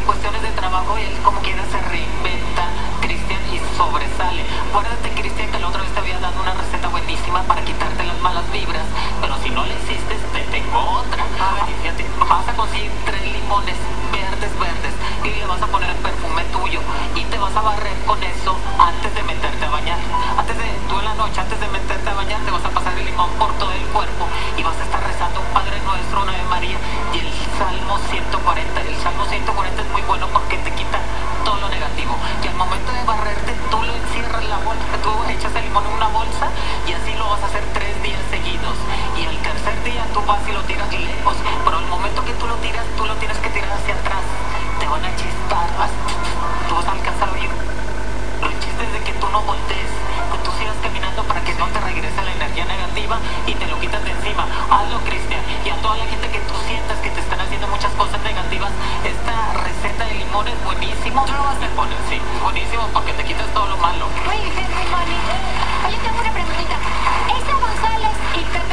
en cuestiones de trabajo él como quiera se reinventa, Cristian, y sobresale. Acuérdate, Cristian, que la otra vez te había dado una receta buenísima para quitarte las malas vibras, pero si no le hiciste, te tengo otra. Y fíjate, vas a conseguir 3 limones verdes y le vas a poner el perfume tuyo y te vas a barrer con eso antes de meterte a bañar. Tú en la noche, antes de meterte a bañar, te vas a pasar el limón por todo el cuerpo y vas a estar rezando un Padre Nuestro, una Ave María y el Salmo 140. El Salmo 140 es muy bueno porque te quita todo lo negativo. Y al momento de barrerte, tú lo encierras en la bolsa, tú echas el limón en una bolsa y así lo vas a hacer 3 días seguidos. Y al tercer día tú vas y lo tiras lejos. Pero al momento que tú lo tiras, tú lo tienes que tirar hacia atrás. Te van a chispar, tú vas a alcanzar a oír. Pero el chiste es de que tú no voltees, que tú sigas caminando para que no te regrese la energía negativa y te lo quitas de encima. Hazlo, Cristian. Y a toda la gente que tú sientas que te están haciendo muchas cosas negativas, esta receta de limón es buenísimo. Tú lo vas a poner, sí, buenísimo, porque te quitas todo lo malo. Oye, tengo una preguntita. ¿Esa González y Pepe